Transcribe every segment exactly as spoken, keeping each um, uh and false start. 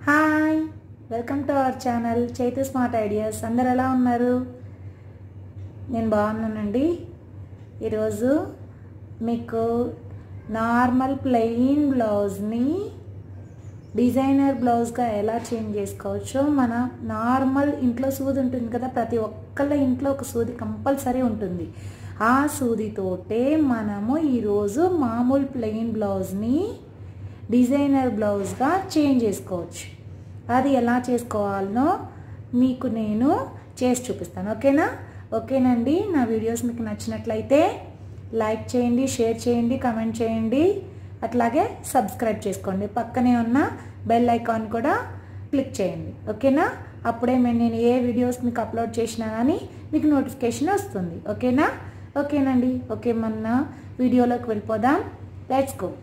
Hi, welcome to our channel Chaitu smart ideas. అందరు ఎలా ఉన్నారు? నేను బాగున్నానండి. ఈరోజు మీకు నార్మల్ ప్లెయిన్ బ్లౌజ్ని డిజైనర్ బ్లౌజ్గా ఎలా చేంజ్ చేసుకోవచ్చో, మన నార్మల్ ఇంట్లో సూది ఉంటుంది కదా, ప్రతి ఒక్కళ్ళ ఇంట్లో ఒక సూది కంపల్సరీ ఉంటుంది. ఆ సూదితోటే మనము ఈరోజు మామూలు ప్లెయిన్ బ్లౌజ్ని డిజైనర్ బ్లౌజ్గా చేంజ్ చేసుకోవచ్చు. అది ఎలా చేసుకోవాలనో మీకు నేను చేసి చూపిస్తాను. ఓకేనా? ఓకేనండి. నా వీడియోస్ మీకు నచ్చినట్లయితే లైక్ చేయండి, షేర్ చేయండి, కామెంట్ చేయండి, అట్లాగే సబ్స్క్రైబ్ చేసుకోండి. పక్కనే ఉన్న బెల్ ఐకాన్ కూడా క్లిక్ చేయండి. ఓకేనా? అప్పుడే నేను ఏ వీడియోస్ మీకు అప్లోడ్ చేసినా కానీ మీకు నోటిఫికేషన్ వస్తుంది. ఓకేనా? ఓకేనండి. ఓకే, మన వీడియోలోకి వెళ్ళిపోదాం. Let's go.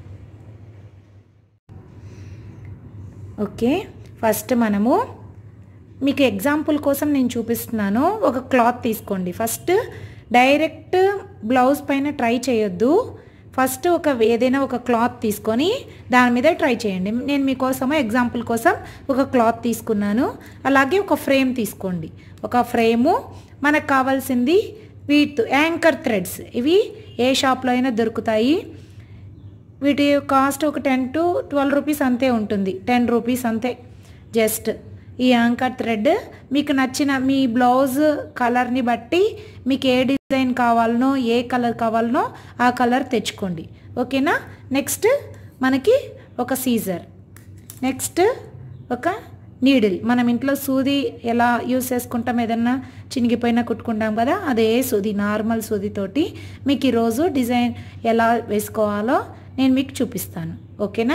ఓకే, ఫస్ట్ మనము మీకు ఎగ్జాంపుల్ కోసం నేను చూపిస్తున్నాను. ఒక క్లాత్ తీసుకోండి. ఫస్ట్ డైరెక్ట్ బ్లౌజ్ పైన ట్రై చేయొద్దు. ఫస్ట్ ఒక ఏదైనా ఒక క్లాత్ తీసుకొని దాని మీద ట్రై చేయండి. నేను మీకోసము ఎగ్జాంపుల్ కోసం ఒక క్లాత్ తీసుకున్నాను. అలాగే ఒక ఫ్రేమ్ తీసుకోండి. ఒక ఫ్రేము మనకు కావాల్సింది వీట్ యాంకర్ థ్రెడ్స్. ఇవి ఏ షాప్లో అయినా దొరుకుతాయి. వీటి కాస్ట్ ఒక టెన్ టు ట్వెల్వ్ రూపీస్ అంతే ఉంటుంది. టెన్ రూపీస్ అంతే జస్ట్. ఈ యాంకర్ థ్రెడ్ మీకు నచ్చిన మీ బ్లౌజ్ కలర్ని బట్టి మీకు ఏ డిజైన్ కావాలనో, ఏ కలర్ కావాలనో ఆ కలర్ తెచ్చుకోండి. ఓకేనా? నెక్స్ట్ మనకి ఒక సీజర్, నెక్స్ట్ ఒక నీడిల్. మనం ఇంట్లో సూది ఎలా యూస్ చేసుకుంటాం, ఏదన్నా చినిగిపోయినా కుట్టుకుంటాం కదా, అదే సూది, నార్మల్ సూదితోటి మీకు ఈరోజు డిజైన్ ఎలా వేసుకోవాలో నేను మీకు చూపిస్తాను. ఓకేనా?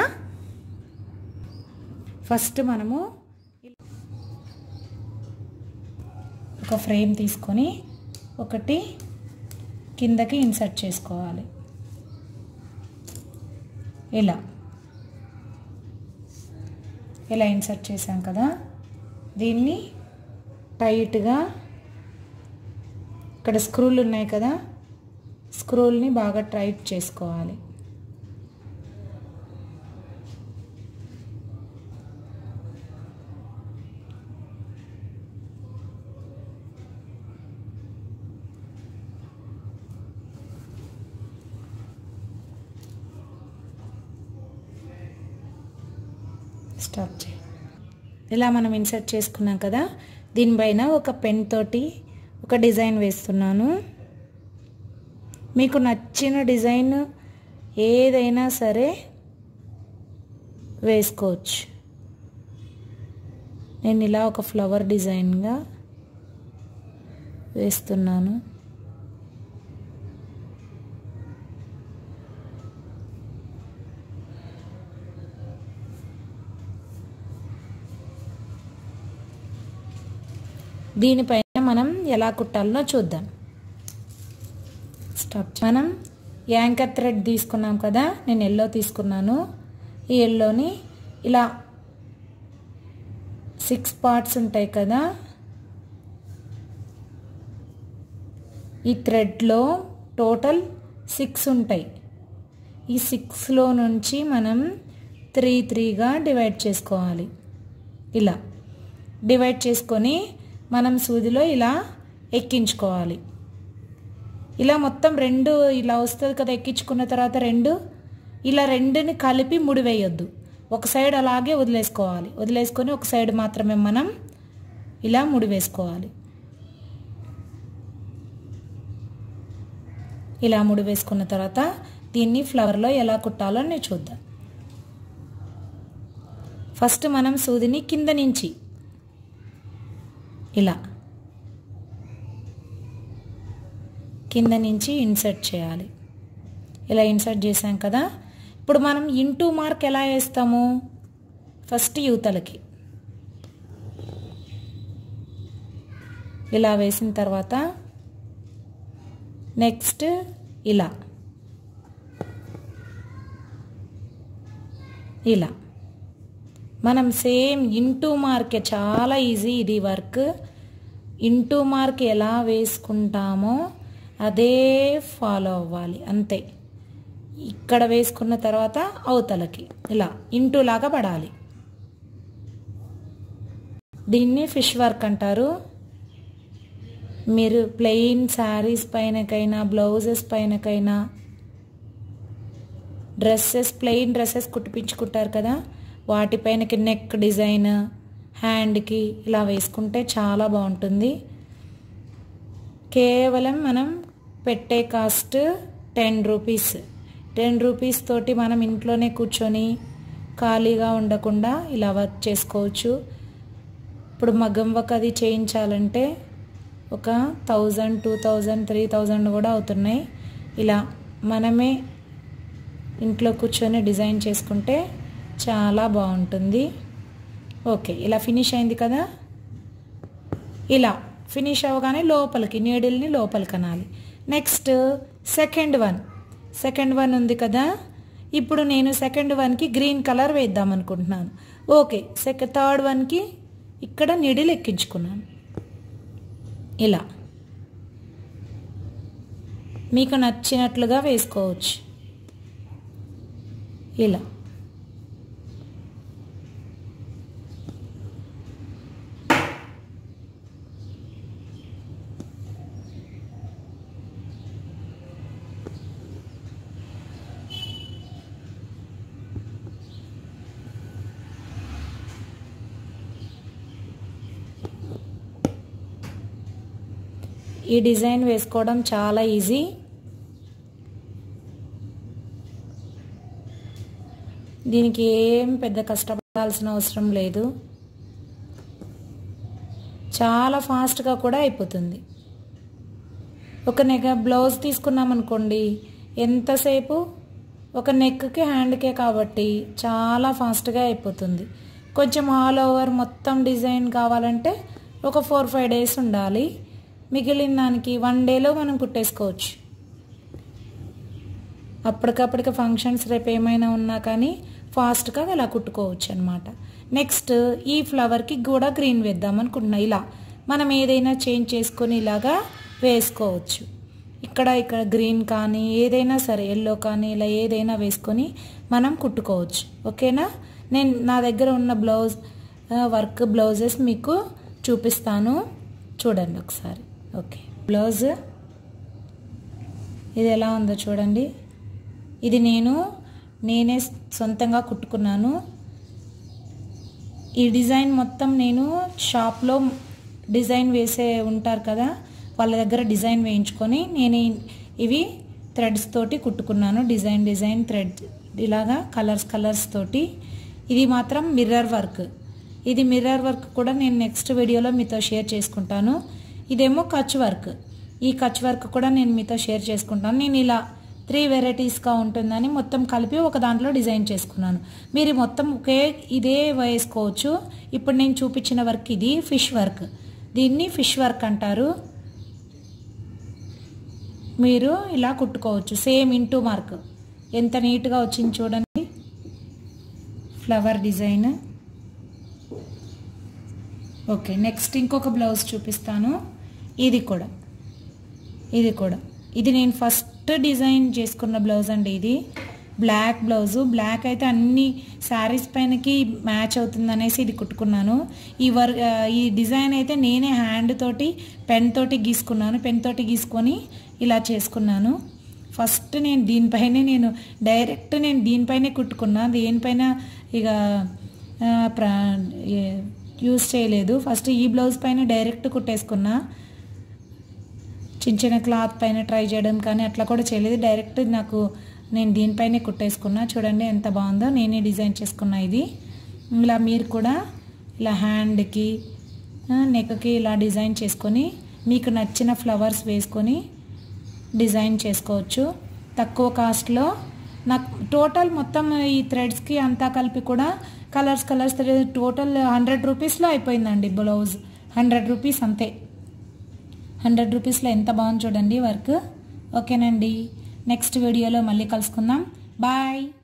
ఫస్ట్ మనము ఒక ఫ్రేమ్ తీసుకొని ఒకటి కిందకి ఇన్సర్ట్ చేసుకోవాలి. ఇలా ఇలా ఇన్సర్ట్ చేసాం కదా, దీన్ని టైట్గా ఇక్కడ స్క్రూలు ఉన్నాయి కదా, స్క్రూల్ని బాగా టైట్ చేసుకోవాలి. స్టాప్ చేయి. ఇలా మనం ఇన్సర్ట్ చేసుకున్నాం కదా, దీనిపైన ఒక పెన్ తోటి ఒక డిజైన్ వేస్తున్నాను. మీకు నచ్చిన డిజైన్ ఏదైనా సరే వేసుకోవచ్చు. నేను ఇలా ఒక ఫ్లవర్ డిజైన్గా వేస్తున్నాను. దీనిపైన మనం ఎలా కుట్టాలనో చూద్దాం. స్టాప్. మనం యాంకర్ థ్రెడ్ తీసుకున్నాం కదా, నేను ఎల్లో తీసుకున్నాను. ఈ ఎల్లోని ఇలా సిక్స్ పార్ట్స్ ఉంటాయి కదా, ఈ థ్రెడ్లో టోటల్ సిక్స్ ఉంటాయి. ఈ సిక్స్లో నుంచి మనం త్రీ త్రీగా డివైడ్ చేసుకోవాలి. ఇలా డివైడ్ చేసుకొని మనం సూదిలో ఇలా ఎక్కించుకోవాలి. ఇలా మొత్తం రెండు ఇలా వస్తుంది కదా, ఎక్కించుకున్న తర్వాత రెండు ఇలా రెండుని కలిపి ముడి వేయొద్దు. ఒక సైడ్ అలాగే వదిలేసుకోవాలి. వదిలేసుకొని ఒక సైడ్ మాత్రమే మనం ఇలా ముడి వేసుకోవాలి. ఇలా ముడి వేసుకున్న తర్వాత దీన్ని ఫ్లవర్లో ఎలా కుట్టాలో నేను చూద్దాం. ఫస్ట్ మనం సూదిని కింద నుంచి ఇలా కింద నుంచి ఇన్సర్ట్ చేయాలి. ఇలా ఇన్సర్ట్ చేసాం కదా, ఇప్పుడు మనం ఇంటూ మార్క్ ఎలా వేస్తాము? ఫస్ట్ యువతలకి ఇలా వేసిన తర్వాత నెక్స్ట్ ఇలా ఇలా మనం సేమ్ ఇంటూ మార్కే. చాలా ఈజీ ఇది వర్క్. ఇంటూ మార్క్ ఎలా వేసుకుంటామో అదే ఫాలో అవ్వాలి అంతే. ఇక్కడ వేసుకున్న తర్వాత అవతలకి ఇలా ఇంటూ లాగా పడాలి. దీన్ని ఫిష్ వర్క్ అంటారు. మీరు ప్లెయిన్ శారీస్ పైనకైనా బ్లౌజెస్ పైనకైనా డ్రెస్సెస్ ప్లెయిన్ డ్రెస్సెస్ కుట్టిపించుకుంటారు కదా, వాటిపైనకి నెక్ డిజైన్ హ్యాండ్కి ఇలా వేసుకుంటే చాలా బాగుంటుంది. కేవలం మనం పెట్టే cost ten rupees ten rupees తోటి మనం ఇంట్లోనే కూర్చొని ఖాళీగా ఉండకుండా ఇలా వర్క్ చేసుకోవచ్చు. ఇప్పుడు మగ్గం వర్క్ అది చేయించాలంటే ఒక thousand two thousand three thousand కూడా అవుతున్నాయి. ఇలా మనమే ఇంట్లో కూర్చొని డిజైన్ చేసుకుంటే చాలా బాగుంటుంది. ఓకే, ఇలా ఫినిష్ అయింది కదా. ఇలా ఫినిష్ అవ్వగానే లోపలికి నీడిల్ని లోపలికి అనాలి. Next second one second one ఉంది కదా, ఇప్పుడు నేను సెకండ్ వన్కి గ్రీన్ కలర్ వేద్దాం అనుకుంటున్నాను. ఓకే, సెకండ్ థర్డ్ వన్కి ఇక్కడ నీడిల్ ఎక్కించుకున్నాను. ఇలా మీకు నచ్చినట్లుగా వేసుకోవచ్చు. ఇలా ఈ డిజైన్ వేసుకోవడం చాలా ఈజీ. దీనికి ఏం పెద్ద కష్టపడాల్సిన అవసరం లేదు, చాలా ఫాస్ట్గా కూడా అయిపోతుంది. ఒక నెక్ బ్లౌజ్ తీసుకున్నాం అనుకోండి, ఎంతసేపు ఒక నెక్కి హ్యాండ్కే కాబట్టి చాలా ఫాస్ట్గా అయిపోతుంది. కొంచెం ఆల్ ఓవర్ మొత్తం డిజైన్ కావాలంటే ఒక ఫోర్ ఫైవ్ డేస్ ఉండాలి. మిగిలిన దానికి వన్ డేలో మనం కుట్టేసుకోవచ్చు. అప్పటికప్పటికి ఫంక్షన్స్ రేపు ఏమైనా ఉన్నా కానీ ఫాస్ట్గా ఇలా కుట్టుకోవచ్చు అనమాట. నెక్స్ట్ ఈ ఫ్లవర్కి కూడా గ్రీన్ వేద్దాం అనుకుంటున్నా. ఇలా మనం ఏదైనా చేంజ్ చేసుకొని ఇలాగా వేసుకోవచ్చు. ఇక్కడ ఇక్కడ గ్రీన్ కానీ ఏదైనా సరే, ఎల్లో కానీ ఇలా ఏదైనా వేసుకొని మనం కుట్టుకోవచ్చు. ఓకేనా, నేను నా దగ్గర ఉన్న బ్లౌజ్ వర్క్ బ్లౌజెస్ మీకు చూపిస్తాను, చూడండి ఒకసారి. ఓకే, బ్లౌజ్ ఇది ఎలా ఉందో చూడండి. ఇది నేను నేనే సొంతంగా కుట్టుకున్నాను. ఈ డిజైన్ మొత్తం నేను షాప్లో డిజైన్ వేసే ఉంటారు కదా, వాళ్ళ దగ్గర డిజైన్ వేయించుకొని నేను ఇవి థ్రెడ్స్ తోటి కుట్టుకున్నాను. డిజైన్ డిజైన్ థ్రెడ్ ఇలాగా కలర్స్ కలర్స్ తోటి. ఇది మాత్రం మిర్రర్ వర్క్. ఇది మిర్రర్ వర్క్ కూడా నేను నెక్స్ట్ వీడియోలో మీతో షేర్ చేసుకుంటాను. ఇదేమో కచ్ వర్క్. ఈ కచ్ వర్క్ కూడా నేను మీతో షేర్ చేసుకుంటాను. నేను ఇలా త్రీ వెరైటీస్గా ఉంటుందని మొత్తం కలిపి ఒక దాంట్లో డిజైన్ చేసుకున్నాను. మీరు మొత్తం ఒకే ఇదే వేసుకోవచ్చు. ఇప్పుడు నేను చూపించిన వర్క్ ఇది ఫిష్ వర్క్. దీన్ని ఫిష్ వర్క్ అంటారు. మీరు ఇలా కుట్టుకోవచ్చు. సేమ్ ఇంటూ మార్క్ ఎంత నీట్గా వచ్చింది చూడండి. Flower design. ఓకే, నెక్స్ట్ ఇంకొక బ్లౌజ్ చూపిస్తాను. ఇది కూడా ఇది కూడా ఇది నేను ఫస్ట్ డిజైన్ చేసుకున్న బ్లౌజ్ అండి. ఇది బ్లాక్ బ్లౌజు. బ్లాక్ అయితే అన్ని శారీస్ పైనకి మ్యాచ్ అవుతుంది అనేసి ఇది కుట్టుకున్నాను. ఈ వర్ ఈ డిజైన్ అయితే నేనే హ్యాండ్ తోటి పెన్ తోటి గీసుకున్నాను. పెన్ తోటి గీసుకొని ఇలా చేసుకున్నాను. ఫస్ట్ నేను దీనిపైనే నేను డైరెక్ట్ నేను దీనిపైనే కుట్టుకున్నా. దేనిపైన ఇక యూస్ చేయలేదు. ఫస్ట్ ఈ బ్లౌజ్ పైన డైరెక్ట్ కుట్టేసుకున్నా. చిన్న చిన్న క్లాత్ పైన ట్రై చేయడం కానీ అట్లా కూడా చేయలేదు. డైరెక్ట్ నాకు నేను దీనిపైనే కుట్టేసుకున్నా. చూడండి ఎంత బాగుందో, నేనే డిజైన్ చేసుకున్నా ఇది. ఇలా మీరు కూడా ఇలా హ్యాండ్కి నెక్కి ఇలా డిజైన్ చేసుకొని మీకు నచ్చిన ఫ్లవర్స్ వేసుకొని డిజైన్ చేసుకోవచ్చు. తక్కువ కాస్ట్లో నాకు టోటల్ మొత్తం ఈ థ్రెడ్స్కి అంతా కలిపి కూడా కలర్స్ కలర్స్ టోటల్ హండ్రెడ్ రూపీస్లో అయిపోయిందండి బ్లౌజ్. హండ్రెడ్ రూపీస్ అంతే. హండ్రెడ్ రూపీస్లో ఎంత బాగుంది చూడండి వర్క్. ఓకేనండి, నెక్స్ట్ వీడియోలో మళ్ళీ కలుసుకుందాం. బాయ్.